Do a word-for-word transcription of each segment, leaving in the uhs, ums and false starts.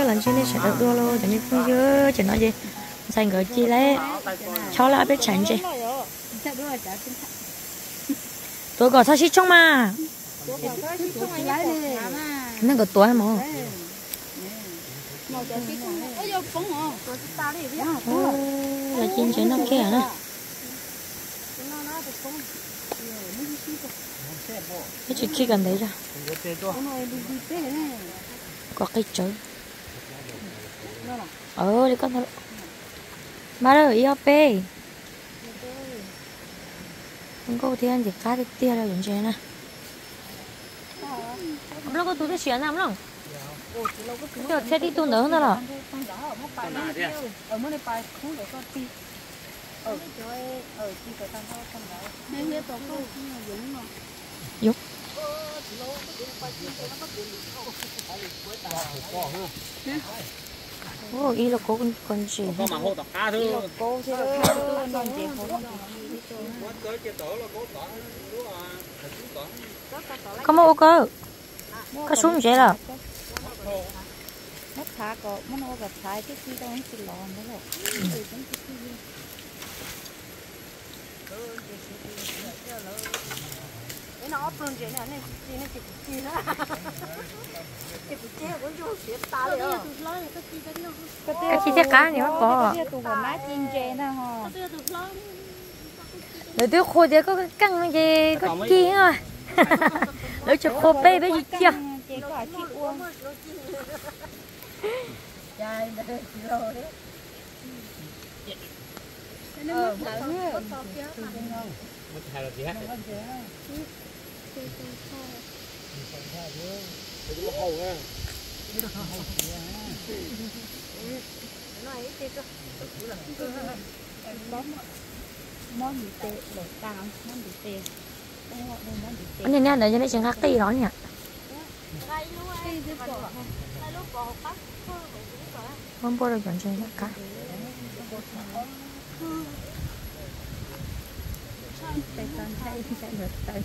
lần trên đây sẽ được đua luôn, chẳng như không dứa, chỉ nói gì, dành cái chi lấy, cho là biết tránh gì. Tôi có sao xí trong mà, nó có tuổi mà. Ô, là chín chín nó kia nè. Cái chuyện kia gần đấy ra. Có cây trứng. Ờ, đi con thôi. Ba ơi, i o pê. Không có thiên thì cá thì tia đâu giống thế nè. Không có túi cái xuyến nào không? Được, thế đi tu nữa nữa rồi. Dục. Ồ, ý là cô con con gì? Cô mà hô tập cá thôi. Cô thì là cá thôi, con gì không? Có mua cơ. Có xuống vậy là. Mất thả có, muốn ô gặp thái cái gì đâu chỉ lòn đó rồi. Cái nó ốp luôn chuyện này này, gì nó chỉ chỉ đó. Cái chị cũng vô xuyên ta rồi. Cái chị chắc cá nhiều có. Cái tụ của má chim chè nè hả? Rồi tôi khô thì có cái căng gì, có chi thôi. Rồi cho khô bê bê gì chưa? Trời ơi, rồi đấy. Ờ, mất hai là gì hết. Món gì tệ, đổ tao, món gì tệ. Anh nhìn nha, để cho nó chẳng khác tí đó nhỉ. Không bao giờ chọn chơi cả. Tay con thấy chạy được tay.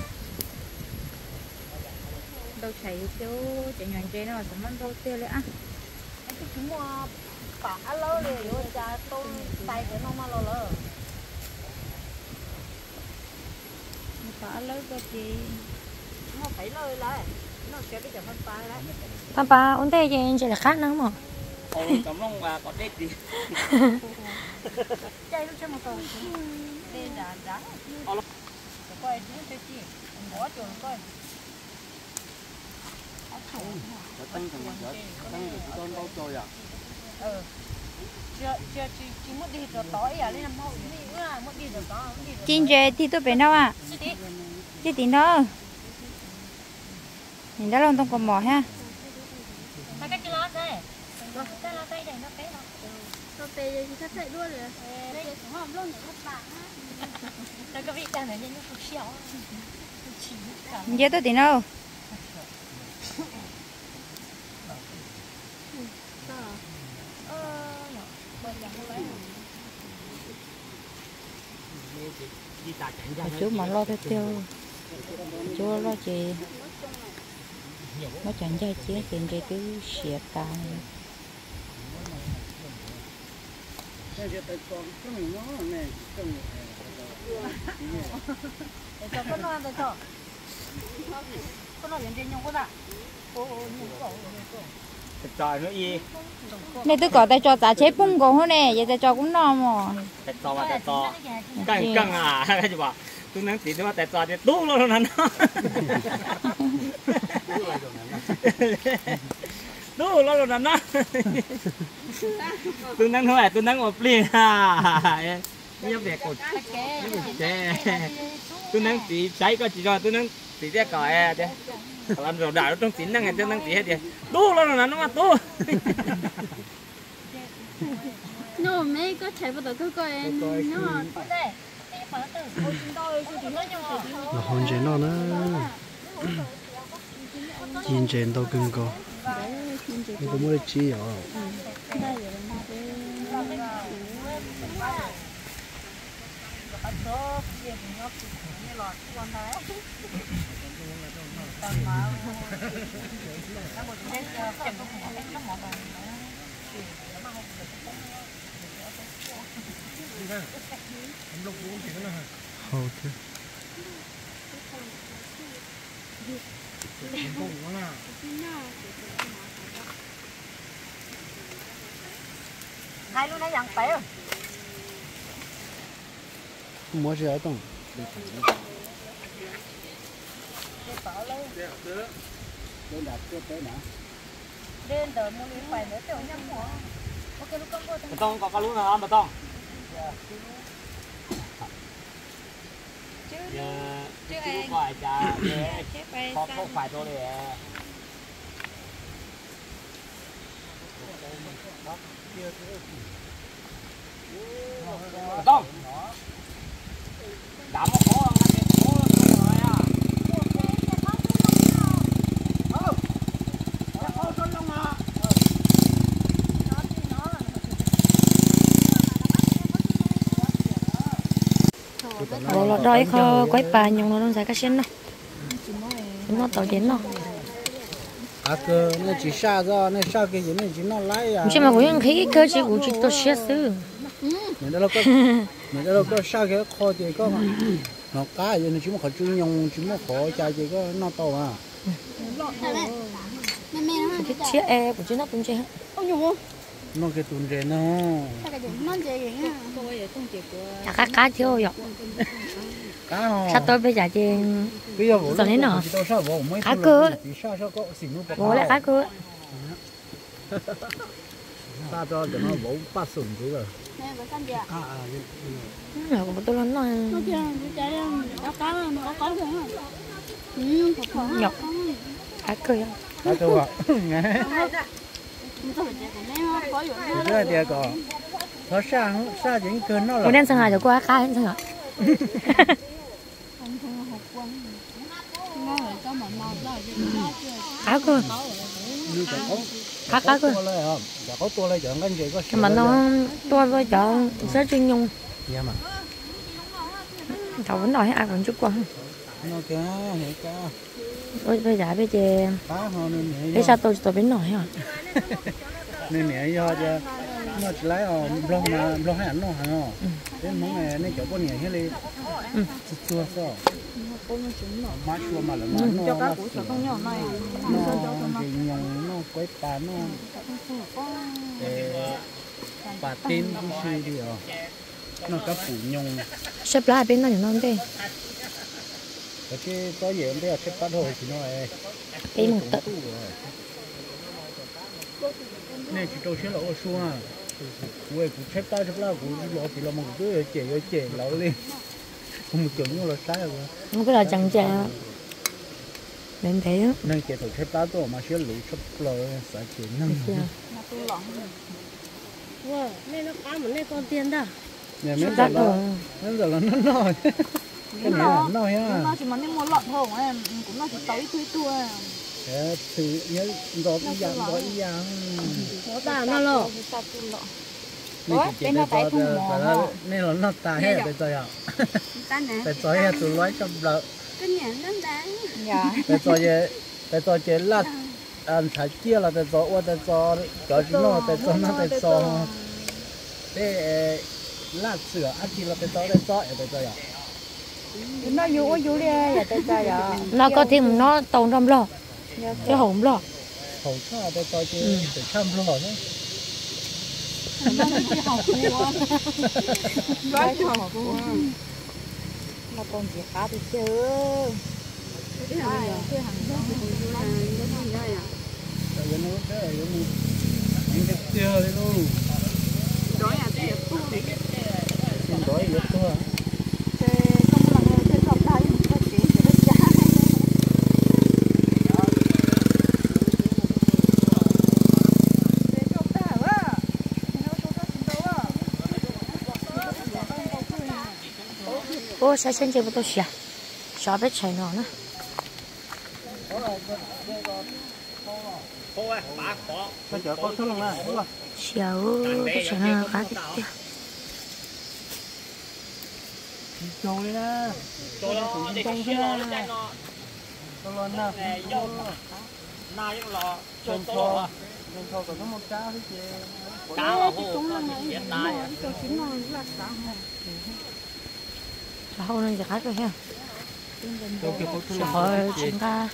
Đâu chạy tiêu chạy nhọn chơi nó mà sắm ăn đâu tiêuเลยอ่ะ Cái chúng mà bả lơเลยrồi cha tôi tay cái nó mà lơ lơ. Bả lơ cái gì? Nó phải lơ lại. Nó sẽ cái chấm pha lại. Pha pha ổn thế chứ chỉ là khác nữa mà. Ôi cảm ơn bà có đết gì. Chạy lúc cho một tuần. Đây đã đã. Coi nó chơi chi. Bỏ chuột coi. Nó tăng thành một giờ, tăng được con đâu rồi à? Ừ. Chưa chưa chỉ chỉ muốn đi rồi tối à, lên làm hậu đi nữa là muốn đi rồi tối, muốn đi rồi. Chín giờ thì tôi về đâu à? Chứ tí nữa. Nhìn đã lòng tông còn mỏ ha. Mà cái lót đây. Cái lót đây này nó bé lắm. Nó bé thì chắc chạy luôn rồi. Đây cũng hòm luôn nữa bạn á. Nó có vị đang ở trên nó phục xéo. Giờ tôi tí đâu? Chú mà lo theo tiêu, chú lo gì, nó chẳng chơi chế tiền để cứ xịt tài. Con nó ăn được chưa? Con nó hiện trên nhung quá Trời nữa y. Này tôi có tay cho giá chế bung cổ hơn nè, vậy tay cho cũng no mà. Tay to mà tay to. Căng căng à, cái gì bảo. Tôi nói tí nữa tay to thì tú luôn nó. Tú luôn rồi nó. Tôi nói thôi, tôi nói một ly ha. Nó việc cột. Tôi nói tí cháy có chỉ cho tôi nói tí cái còi thế. Làm rồi đảo trong chín năng cho năng tí hết đi. Tú luôn rồi nó mà tú. nó mấy có chạy vào tới cái coi nó là hôn chế nó nữa nhìn chế đâu cưng co nó có mua chi à Nó ok hai luôn này dạng phải không mua gì ở trong đến đợi mua đi phải nữa tiểu nhâm hổ ok lúc con vô bà tông có cá lú nào không bà tông chứ giờ chứ chú anh phải trả để chứ phải có có phải tôi để bà tông đã một khó ăn cái khó rồi à bộ lọt đói kho quay bà nhung nó đang giải cá xin nó nó tàu đến nó à cơ nó chỉ xa ra nó xa cái gì nó chỉ nó lái à chứ mà cũng thấy cơ chỉ cũng chỉ tôi xét xử mình đã đâu có mình đã đâu có xa cái kho thì có mà nó cá gì nó chỉ một khó chui nhung chỉ một khó chạy thì có nó to à cái chiếc e của chúng nó cũng chơi hết nó cái tuần rẻ nó à cá cá thiếu rồi cá ho sao tôi bây giờ thì bây giờ bố giờ đến nọ cá cơ bố lại cá cơ ta cho cho nó bố bắt sủng chứ rồi là của tôi lớn rồi nhọc cá cơ cá cơ à cái này có nó sang sang những cơn nó là bố đen sang ngày rồi qua cá hết rồi cá cơ cá cá cơ có tua lại chọn cái gì có mà nó tôi với chợ sẽ chuyên nhung dạ mà cậu vẫn đòi ai còn chút qua nó cá này cá bây bây giờ bây giờ cá ho nên nhẹ bây sao tôi tôi biết nổi hả nên nhẹ do cho nó chỉ lấy ở lông mà lông hay ăn nó hả nó đến món này nên chỗ có nhẹ hết đi chua sao má chua mà là nó cho cá củ sữa không nhỏ này nó thì nhung nó quấy pa nó bà tin cũng suy đi rồi nó cá phủ nhung xếp lại bên nó thì non thế cái có gì em biết xếp bắt hồi thì nó ấy cái một tận này chỉ trâu xếp lẩu ở xuống à quay cũng xếp tay xếp lao cũng lẩu thì là một cái chè cái chè lẩu lên không một chỗ như là sai rồi không cái là chẳng chè nên thế á nên chè tổ xếp tay tôi mà xếp lẩu xếp lẩu sợ chuyện năng nên nó cá mà nên con tiền đó nhà mấy giờ là mấy giờ là nó nói cái này là nói á nó chỉ mà nên mua lợn thôi em cũng nó chỉ tới thui thui thì nhớ đó cái dạng đó cái dạng nó ta nó lọ nên nó tại thùng mỏ nên là nó tài hết bây giờ à bây giờ hết tụi lái trong lợ cái nhà nó đáng bây giờ bây giờ chỉ là ăn thải chia là bây giờ qua bây giờ có gì nó bây giờ nó bây giờ để lát sữa ăn thì là bây giờ bây giờ bây giờ à nó vô vô đi vậy tại sao vậy nó có thêm nó tồn trong lò cái hổm lò hổm sao bây giờ chỉ để chăm lò nữa nó chỉ học cua nói cho học cua nó còn chỉ cá thì chưa cái hàng cái hàng đó là cái gì đây à rồi nó thế rồi nó những cái chưa đấy luôn đói à cái tu đói rất to ô sai chân chơi với tôi xả xả biết chạy nó nữa bây giờ có số lần này đúng không xả biết chạy nó cá cái kia trâu đi nè trâu đi trâu đi nè trâu lên nè na giống lò trâu to nên thôi còn có một cá thôi chứ cá là hồ hiện đại cho chín nó là cá Sao nênจะคัดไปแค่ tôi kêu có thứ ขอชิงกา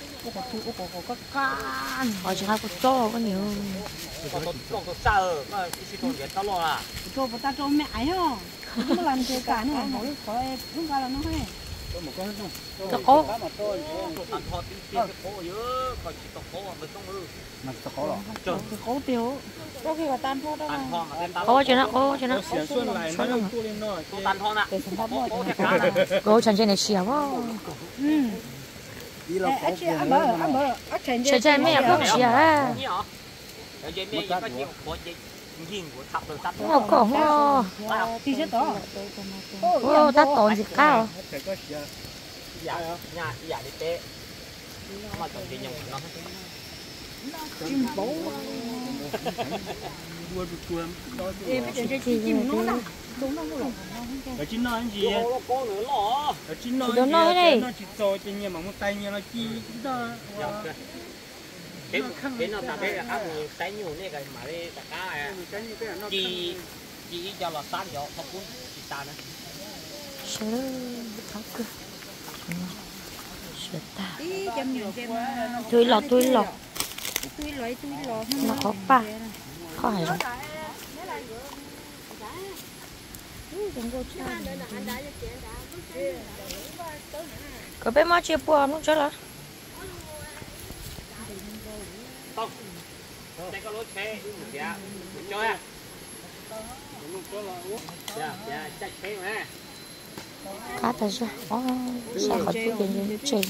ขอชิงกาก็โจ้ก็เหนียว còn tôi còn tôi xa ở mà chỉ còn biết tao lo à cho bọn ta cho mẹ ấy không chúng nó làm chơi cả này mỗi khỏi chúng ta là nó hay có một con không ตะโก้ cá mà tôi ăn thọ tin tin cái phố dữ còn chỉ tộc phố mà không ư mà tao có rồi trời cái cố tiêu có khi là tan thôi đó ăn thọ mà tên tao โก้ชนะโก้ชนะ xỉa xuân lại nó đâu tu lên nó tan thọ nè để sản phẩm phố mọi phố cá nè โก้ฉันจะเนี่ยเชียวว่า ừ đi là có anh chị tiền ăn đấy bơ mà ăn bơ ăn chén ฉันจะไม่อยากพูดเชียวอ่ะ nhỉ ở dưới này có nhiều có gì nhìn của thập rồi thập โอ้โห thì sẽ to โอ้ถ้าโตสิข้าว phải có xỉa dạ nhà dạ đi té mà tổng tiền nhung nó chim bố đua đua đua em bây giờ chơi chim nó nè đúng không luôn ở trên nó làm gì có có nữa lọ ở trên nó Đồ nói đi. nó chỉ rồi trên nhà mà một tay nhà nó chi đó cái cái nó ta cái áp người tay nhiều này cái mà đây tất cả à chỉ chỉ cho là sát gió không cũng chỉ ta nữa เชื่อเขาคือเชื่อตา ý chăm nhiều chăm ตุยหลอกตุยหลอก túi lấy túi lọ nó khó pa khó hại rồi có bé má chia bùa nó cho là không đây có lối xe dạ cho à dạ dạ chạy xe mà cá ta chưa ó sao khỏi túi tiền như chơi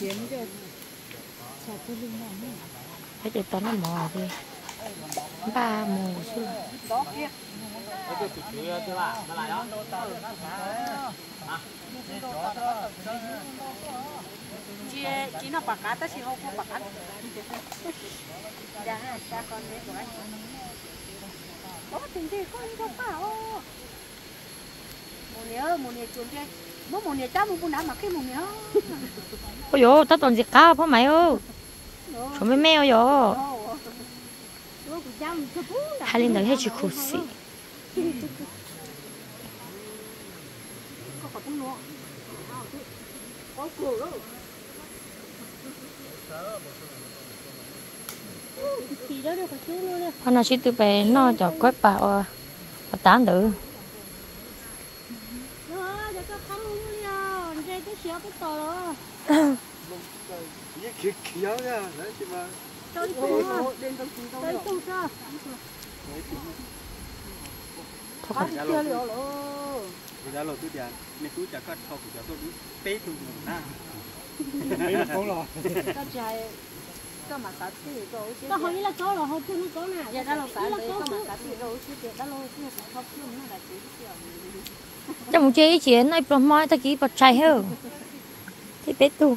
cái gì tao nó mò đi ba mò chứ cái tôi chụp chụp chưa là nó lại đó chị chị nó bạc cá ta chỉ không có bạc cá dạ cha con đấy của anh có tiền gì con không bảo một nhớ một nhớ chuồn chơi bố một nhớ cháu một bún đá mà cái một nhớ ôi dồi tao toàn gì cao phải mày ơi chúng mấy mèo rồi hai linh đợi hết chịu khổ xị hôm nay chỉ tụi bé nó cho quét bảo và tán được cái kia kia nha đấy chị mà tới cùng tới cùng sao thôi giá lô giá lô tôi tiền nên tôi trả cắt sau của tôi đi té tôi một na đấy là có rồi cái trái cái mà cá thì rồi cái hồi là có rồi hồi chưa có nè giờ đã lâu cá đấy cái mà cá thì rồi chứ đã lâu chưa không chưa nó là chỉ trong một chơi chuyện này pro mai ta kỹ bật chạy hơn thì bé tu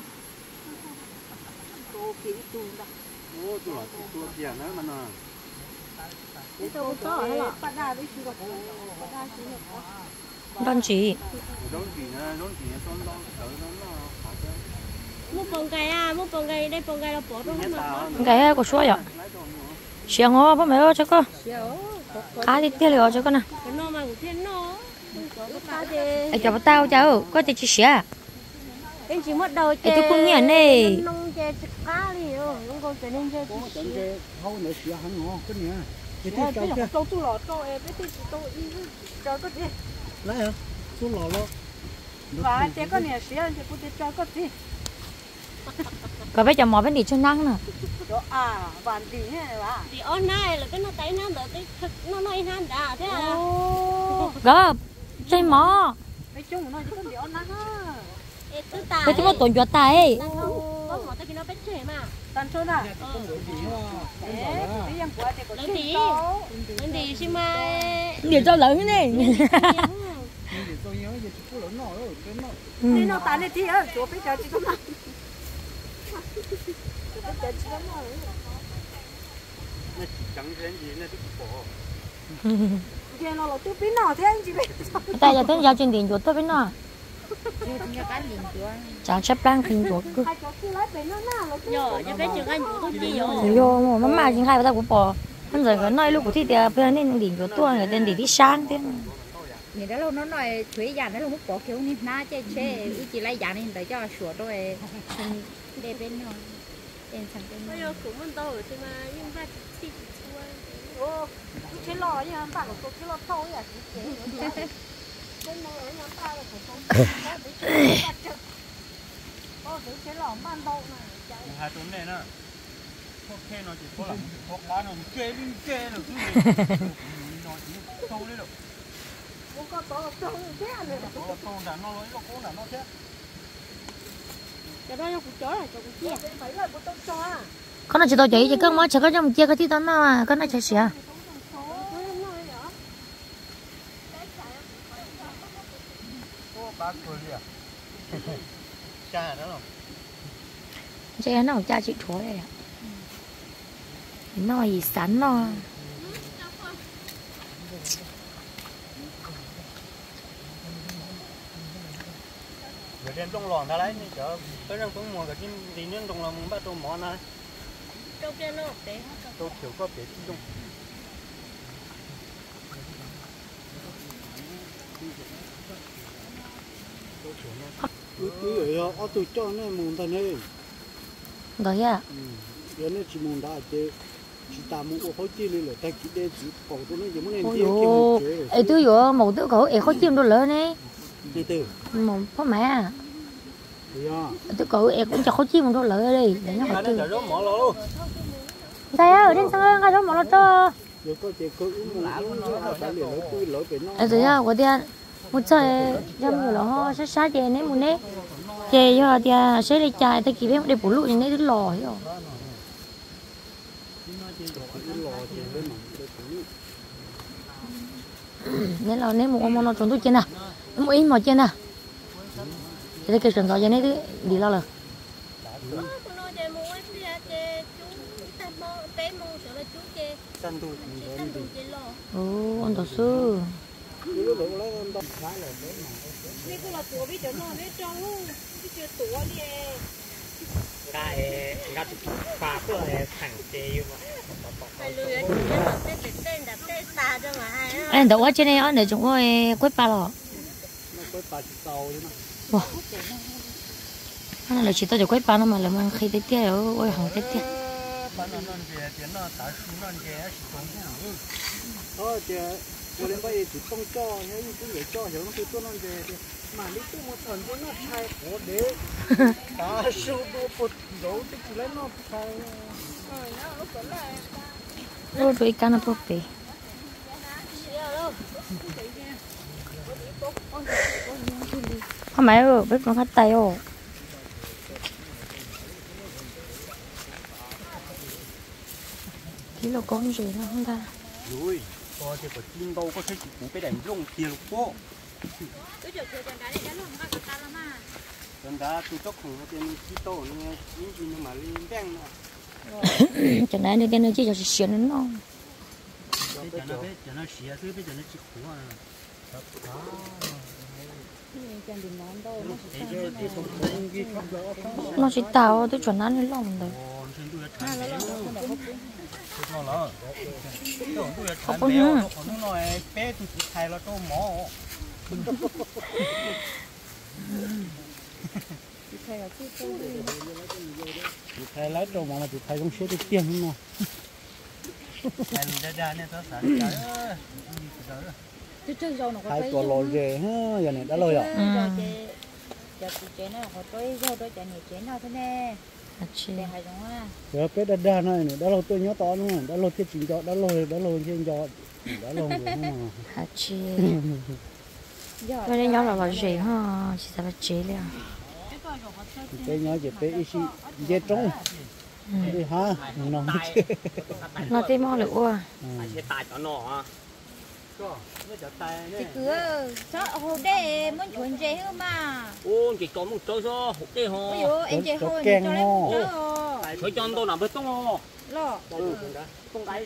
tô kỹ tu đó ô tôi là tôi tiền đó mà nè cái tô có hay là bắt ra đấy chứ bắt ra chứ đơn chỉ đón gì nè đón gì nè đón đón tự nó nó mua bông cây à mua bông cây đây bông cây là bỏ trong cái mặt cái của số vậy xiang ngô bố mẹ ơi cho con cá thì tiêu liệu cho con nè cái nó mà của thiên nó ai cho tao cháu có thể chia sẻ em chỉ mất đầu ai tôi cũng nhận này nông chè cá đi rồi không có cái nên chè cái hậu nữa xỉa hắn ngon cái này cái cái cái cái câu tu lọt câu em cái câu y cho cái gì lấy hả xuống lò lo và cái con này xỉa thì cũng cho cái gì có bé cho mò bên đi cho năng nè à bàn tí này bà thì on này là cái nó tay nó đỡ cái nó nói han đã thế à gấp chơi mò nói chung nó chỉ có điều nó ha tư tài cái chúng nó tổn cho tay có một tay nó biết chơi mà tan số nào không đổi gì ha cái em của thì có lấy tí lấy tí xin mà điều cho lớn thế này tôi nhớ giờ chỉ có lớn nọ rồi cái nọ đi nó tan đi thì á chỗ bây giờ chỉ có nào chẳng cái gì nữa tôi bỏ kia nó là tôi biết nào thế anh chị biết tay giờ tới giao trên điện chuột tới bên nó chẳng chấp đang kinh chuột cứ hai cháu kia lấy về nó nào nó giờ cho cái trường anh của tôi chi rồi vô mà má má trên hai tao cũng bỏ bây giờ cái nói lúc của thì thì bây giờ nên đỉnh của tôi người tên đi sáng thế nhìn đó nó nói thuế giả nó lúc bỏ kiểu như na chơi chơi ít chỉ lấy giả nên để cho sửa rồi để bên nó bên sang bên nó bây cũng muốn đâu thì mà nhưng mà thì ô chơi lò như anh bạn của chơi lò thâu vậy chơi lò như anh bạn là phải ô để chơi lò man đâu này hai tuần này nè thuốc kê nó chỉ có là thuốc lá nó kê đi kê được cái gì nó chỉ thâu đấy được không có to to thế này to to là nó lấy nó cố là nó thế cái đó cũng chó là cho cũng chia phải là của tôi cho à con nó chỉ tao chỉ chỉ có mới chỉ có trong kia cái tí đó nó con nó chỉ xỉa ba tuổi đi à cha đó không chơi nó cha chị chúa đây ạ nó gì sắn nó người đen trong lòn ta lấy chợ cái răng cũng mua cái chim đi nướng trong lòn bắt đầu món này trong kia nó để tôi thiếu có biết chung cứ cứ ở ở tụi cho nó muốn ta này rồi à giờ nó chỉ muốn đã chứ chỉ ta muốn có chi lên là ta chỉ để chỉ còn tôi nó giống như ôi dồi ấy tôi vừa một đứa cậu ấy khó chim đâu lớn này từ từ một có mẹ à dạ tôi cậu ấy cũng cho khó chim đâu lớn đi để nó từ từ mỏ luôn đây ở trên sân cái đó mỏ nó cho giờ có chỉ có uống lá luôn nó phải liền nó cứ lỗi về nó ấy tôi à có tiền một chơi trong người nó sát sát tiền đấy một nét chơi cho tiền sẽ đi chạy tới kịp em để bổ lụi như thế thứ lò hiểu nên là nên một con nó trốn tôi trên à một ít mà trên à thế cái trốn gió trên đấy đi lo rồi nó chơi mua ấy thì chơi chú ta mua té mua sợ là chú chơi chăn tôi chơi chăn chơi lo ồ anh tổ sư นี่ก็เราตัวพี่เดี๋ยวน้องไม่จ้องลูกพี่เจอตัวเนี่ย cái cái phaตัวthằng chơi mà ไปเลยเดี๋ยวเราเต้นเต้นแบบเต้นตาจะมาให้ anh đầu trên này anh để chúng tôi quét ba lò wow anh là chỉ tôi để quét ba nó mà là mang khi tới tia ở ôi hỏng tới tia tôi đến bây chỉ không cho những cái người cho hiểu nó tôi tôi nói về mà đi tôi một tuần tôi nó thay có để ta số đồ bột đồ tôi chỉ lấy nó thay rồi rồi cái nó bốc về không phải rồi biết nó khát tay ô cái lô con gì nó không ra rồi có thể có chim đâu có thể chỉ cũng phải đánh rong tiền phố chân đá tôi chốc không có tiền chỉ tổ nên những gì mà lên đen cho nên nên nên chỉ cho xíu nữa nó cho nó biết cho nó xía thứ bây giờ nó chỉ khổ à nó chỉ tao tôi chuẩn ăn lòng rồi không có nữa nó nói bé tôi chỉ thay là tôi mỏ chị thay lấy đồ mà chị thay không xếp được tiền không nào thay mình ra ra nên tao sản thayตัวlò dề ha giờ này đã lôi à giờ chị chế nó có tôi giờ tôi chạy này chế nó thế nè để hay giống à giờ bé đã ra này đã lôi tôi nhớ to luôn đã lôi cái chuyện cho đã lôi đã lôi trên cho đã lôi rồi mà hả chị cái này nhỏ là bảo gì ha chỉ là bảo chế liền cái nhỏ chỉ bé ít dễ trống đi ha nó nó tê mò được ua cái tài cho nó chị cứ sao hồ đê muốn chuẩn chế không mà ô chỉ có một chỗ số hộp đây hồ ôi dồi em chế hồ cho lấy một chỗ thôi cho tôi làm bê tông hồ lo không cái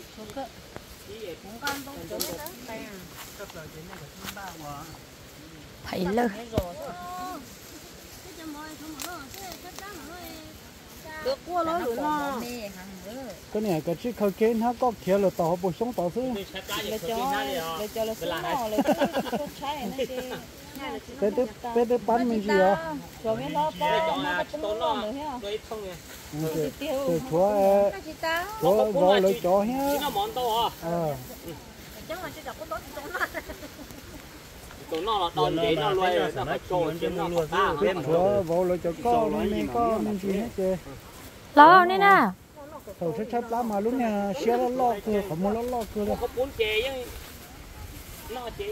phải lơ được qua lối rồi nó cái này cái chiếc khâu kiến nó có kia là tàu bổ sung tàu thứ lấy cho lấy cho là số mỏ lấy cho trái này cái cái cái cái bán mình gì à rồi mới lo to nó có tôm nó nữa hả Cái thông này. cái cái chúa chúa rồi lấy cho nhá Nó món to à? ờ chắc là chỉ đọc có tốt tôm nó Tụi nó là đòn để nó loay rồi, nó phải trộn chứ nó không ta. bên chúa vô lấy cho con mình có mình gì hết chứ lo nè nè tàu sẽ chấp lá mà lúc nhà xe nó lo cửa không muốn nó lo cửa đâu Có bốn chè chứ. Nó chè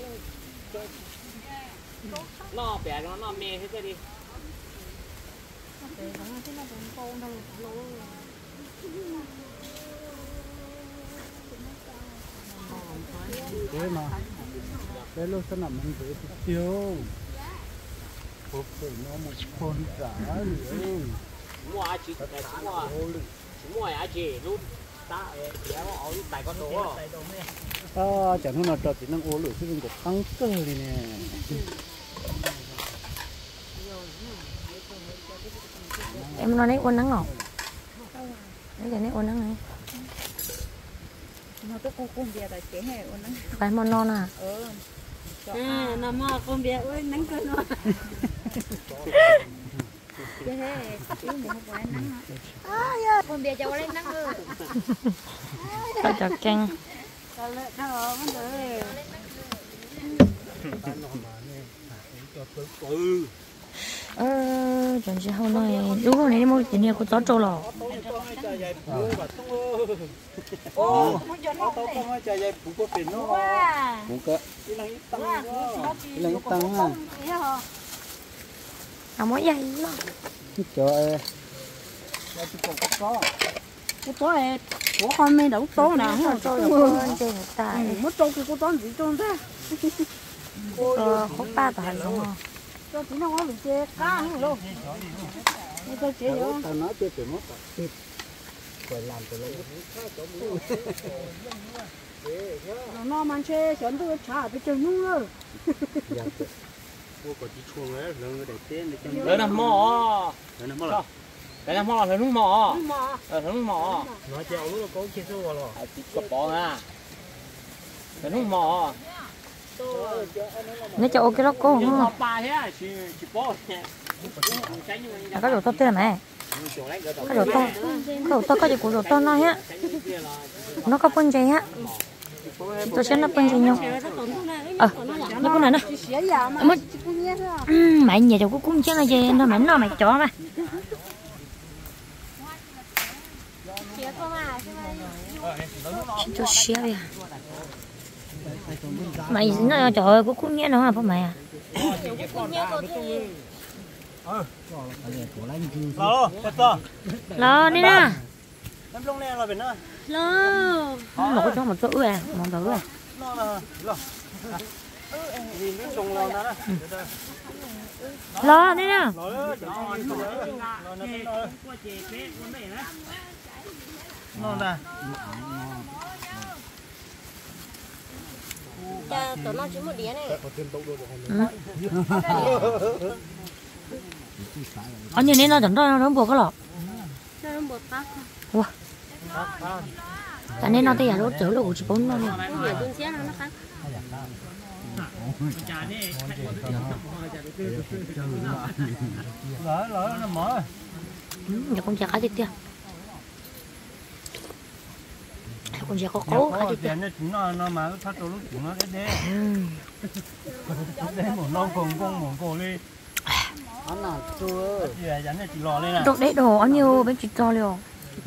nó bẻ nó nó mê hết đi. thế mà cái lúc sẽ nằm mình phải tiêu hộp phải nó một con cả nữa Mua ai chỉ mua mua ai chỉ luôn ta kéo ở tại con đồ à chẳng hạn là trò chỉ năng ô lửa chứ đừng có tăng cơ này nè em nói đấy uốn nắng ngọc đấy giờ đấy uốn nắng này nó có cô cung bia tại chế hè uốn nắng phải mòn non à ừ à nó mà con bé ơi nắng cơ nó chế hè yếu một vài nắng con bia cho lên nắng ơi phải chặt căng ừ ờ chẳng chỉ hôm nay đúng rồi này mua tiền nhiều có chó trâu lò ô tao không chạy chạy bụng có tiền nó bụng cơ cái này tăng cái này tăng à à mỗi giày lắm trời cái tối này của con mấy đậu tối nào không trâu là con chơi người ta mất trâu thì có toán gì trâu thế ờ hốt ba tài luôn à cho chỉ nó có bị chê cá không luôn nó cho chê vô tao nói chơi từ mất rồi phải làm từ lâu nó mang chê chọn tôi trả tôi chơi nhung rồi cô có chỉ chuông ấy lớn để tên để cho đấy là mỏ đấy là mỏ đấy là mỏ là nước mỏ mà là nước mỏ nói chèo lúc là có kia số vào rồi chỉ có bỏ à là nước mỏ nếu cho ok đó cô nhưng không mà ba thế chỉ chỉ bỏ à có đồ to tên này có đồ to có đồ to có gì của đồ to nó hết nó có bún chay á tôi sẽ nó bún chay nhau ờ nó có này nè mất mày nhà cháu cũng chứ là gì nó mày nó mày chó mà cho xé đi mày nó trời ơi cũng nhớ nó phải mày à lo to lo đi nè em lông này là bên nào lo một cái chỗ một chỗ à một chỗ à nó là lo vì nước sông lo đó lo đi nè nó là cha tụi nó chỉ một đĩa này ở như này nó chẳng đâu nó buộc cái lọ nó bột tắc wow tại nên nó thì là nó chở đồ chỉ bốn nó đi cái việc tôi xé nó nó khác lỡ lỡ nó mở nhà con chả cá thịt kia con chả có cố cá thịt kia nó nó mà phát đồ lúc chúng nó đấy đấy một non cùng con một cô đi anh nào chưa gì là dẫn chỉ lò lên à đồ đấy đồ ăn nhiều bên chị cho liều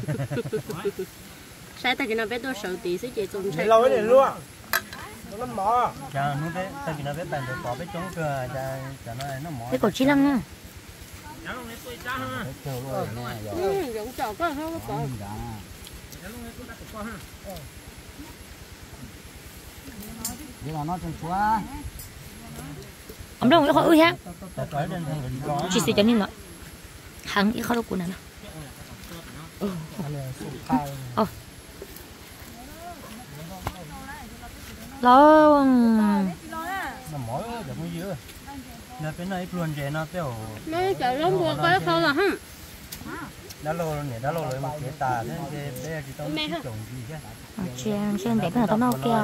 sai ta cái nào biết tôi sợ tí sẽ chỉ dùng sai lâu đấy luôn nó mỏ chà nó đấy ta cái nào biết bàn được bỏ biết chống cửa chà chà nó nó mỏ cái cổ chi lăng nha ừ giống chó có không có vậy là nó trong chúa ông đâu có khỏi ơi ha chỉ sẽ cho nên là hàng ít khó đâu của này nè ờ lo nó mỏ được mấy dữ là cái này luôn vậy nó tiêu mấy chợ lông của cái không là hả đã lâu rồi đã lâu rồi một cái tà thế cái bé chỉ tao trồng gì chứ chuyện chuyện để cái nào tao nói kia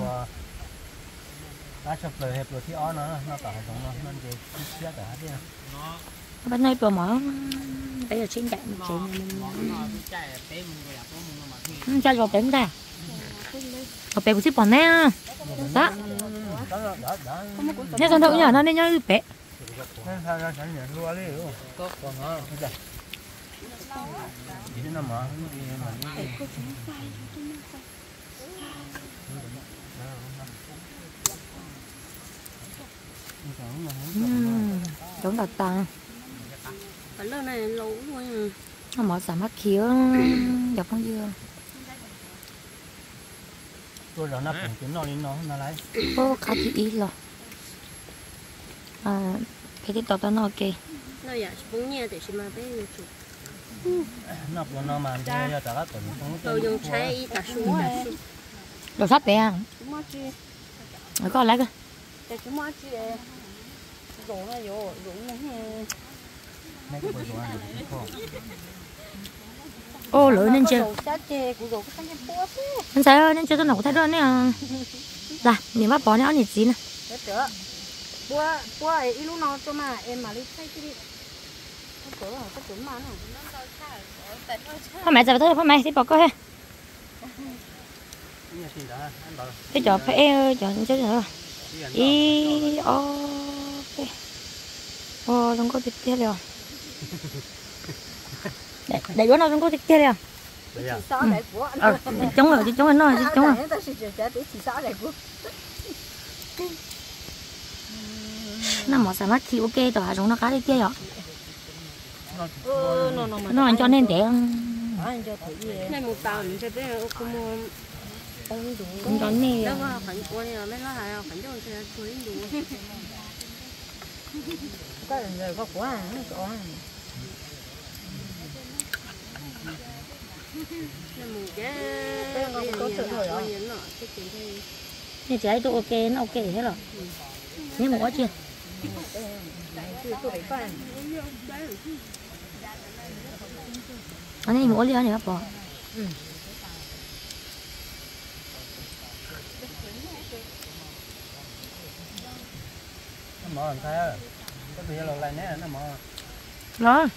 đã chụp lời hẹp rồi thì ó nó nó tỏ nó nó cái chết cả đi bên này bò mỏ bây giờ chín chạy một chuyện cho vào bánh ra vào bánh của ship bọn nè đó nhớ xong đâu nhở nó nên nhớ bể sao ra sản nhận luôn đi có còn nó chỉ nó mà giống đặc tàng ở lâu này lâu quá nó mở xả mắt khía đẹp không chưa tôi là nó cũng kiếm nó lên nó nó lấy ô khá thì ít rồi à cái cái tao tao nói ok nó giả bún nhẹ để xem mà bé chụp nó buồn nó mà để cho cả tuần không tôi dùng trái cả xuống cả xuống đồ sắt bé rồi có lấy cơ để cái món chi đấy rổ nó rổ rổ nó mấy cái bồi đồ ăn được không ô lưỡi nên chưa của anh thấy nên chưa tôi nấu thay đơn nè là nếu mà bỏ nó nhiệt gì nè bữa bữa ấy lúc nào cho mà em mà đi thay cái đi có là có chuẩn mà nó thôi mẹ giờ tới thôi mẹ thì bỏ coi ha cái trò phải chọn chứ nữa y ok ô không có thịt kia rồi để để bữa nào không có thịt kia rồi ờ chống rồi chống rồi nó chống rồi nó mỏ xả mắt thì ok tỏ chúng nó cá đi kia rồi nó ăn cho nên để này một tàu mình sẽ biết không cũng cho nên đâu có phản quân là mấy nó hay phản quân sẽ chuối đủ có người có của à có như chị ấy tôi ok nó ok hết rồi nhưng mà có chưa anh ấy mua liền này bác bỏ nó mở làm sao cái bây giờ lại nè nó mở rồi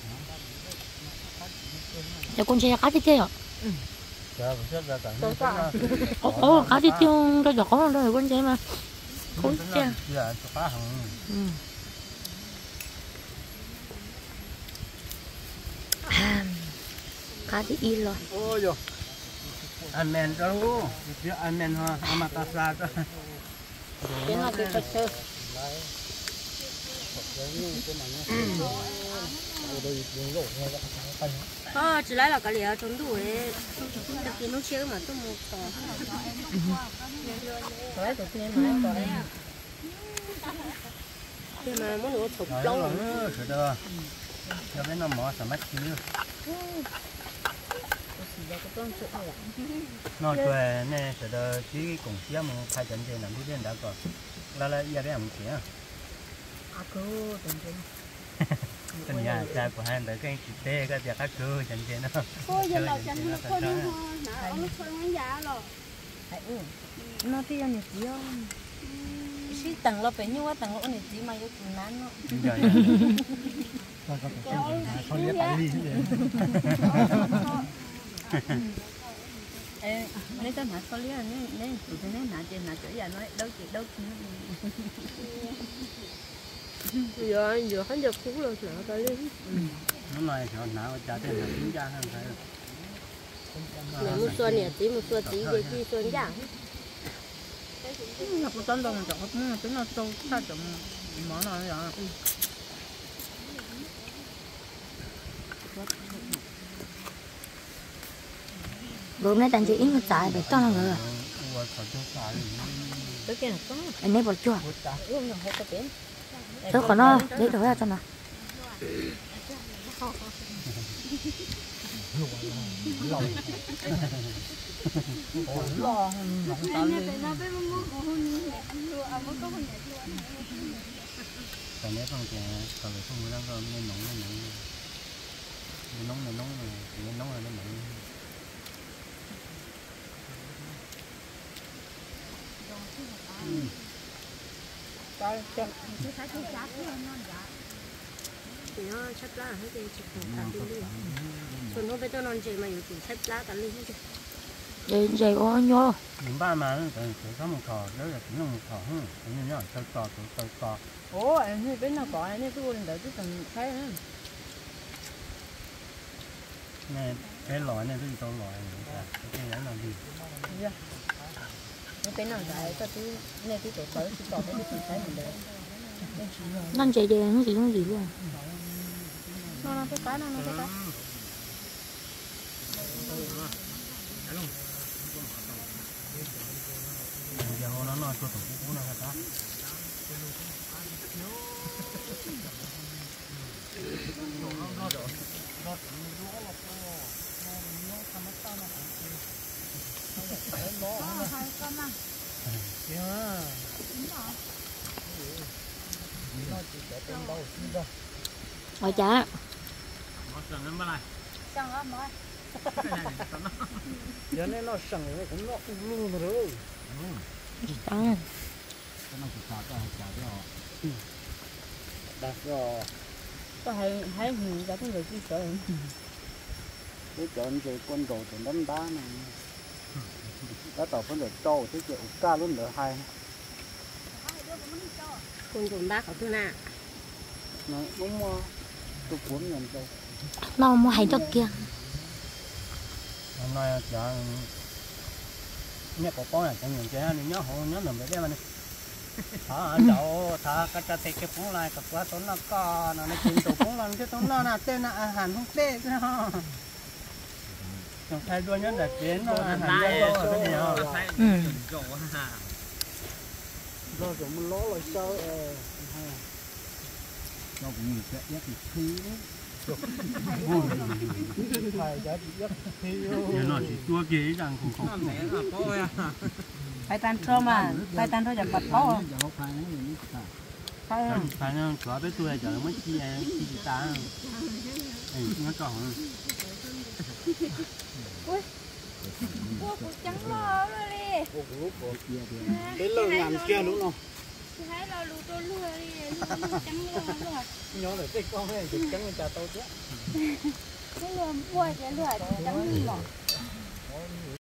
cho con chơi cá chết chưa giờ rất là tận ồ cá chết chưa cái giỏ rồi con chơi mà con chơi giờ cá hồng cá thì in rồi ôi rồi anh men cho luôn chứ anh men ha amatasa cho cái nào cái thật sự ờ chỉ lấy là cái liệu trốn đủ đấy đặc biệt nó chơi mà tôi một tỏ đấy tụi em nói rồi nhưng mà muốn nó thục lâu lâu rồi rồi đó cho cái nó mở sắm mắt chứ nó chơi nè rồi đó chỉ cùng xíu mà khai trận chơi làm cái đã có là là giờ cái làm gì à à cô tình tình tình nhà cha của hai đứa cái chị tê cái việc các cứ chân trên nó thôi giờ là chân nó thôi nó nó nó thôi nó già rồi nó thì anh gì không chỉ tầng lo phải như quá tầng lo anh gì mà yêu cùng nán nó không biết tại gì ê lấy cái mặt con liền nên nên tụi nó nã trên nã chỗ giờ nói đâu chị đâu chị giờ giờ hắn giờ cũ rồi nã cái đi nó nói cho nào cha tên là chính cha hơn phải nếu một xuân nè tí một xuân tí về khi xuân giảng nó cũng tốn đâu mà chọn nó tính nó sâu sao chọn món nào vậy bữa nay tặng chị ít một trái để cho nó rồi cái kia là có anh ấy bỏ chua uống nó hết cái tiền tôi có nó để đổi ra cho nó lo còn nếu không thì còn phải không muốn ăn cơm nên nóng nên nóng nóng này nóng này nó nóng là nó mặn Coi cho thì nó chất lá hết cái chụp thằng đi đi còn nó bây giờ non chị màอยู่ถึงchất lá cả lên hết vậy vậy có nhô những ba mà nó phải có một thò đó là cũng là một thò hơn như nhau sợi cò sợi cò ủa anh thì bên nào có anh ấy cứ lên đợi cái phần thấy nữa này cái loại này cái tao loại này cái này là gì nó bên nào tại cái thứ này cái chỗ tới cái chỗ cái phần thấy mình đấy nên chạy đèn nó gì nó gì luôn nó nó cái cái nó nó cái cái giờ nó nó cho tổ cũ nó hết đó ở chả giờ này nó sẵn nó cũng nó luôn rồi trắng nó chỉ xả ra xả ra đặt rồi có hay hay hình cái cái gì sợ cái chọn cái quân đồ thì đánh đá này đã tàu phân được trâu thế kiểu ca luôn được hai con con bác ở thứ nào nó đúng tôi cuốn nhận đâu nó mua hay cho kia hôm nay chợ nhớ có con này trong những cái này nhớ hộ nhớ làm cái này thà đậu thà cái trái cây cái phong lại cái quả tốn nó co nó nó chín tổ phong lần cái tốn nó là tên là hàng không tệ cái nó trong thay đua nhất là kiến nó hàng đua rồi cái gì đó rồi rồi muốn ló lại sao nó cũng như cái ép khí đấy nó chỉ chua kia rằng cũng không phải tan trâu mà phải tan trâu chẳng bật khó phải phải nó chua với tôi giờ mới chi chi ta nó còn Ủa, cũng trắng lò rồi đi. cái lợn làm kia đúng không? Thấy lò lù tôi lùa đi, trắng lò lùa. Nhớ là cái con này trắng người ta tôi chứ. Cái lùa bùa chỉ lùa trắng lò.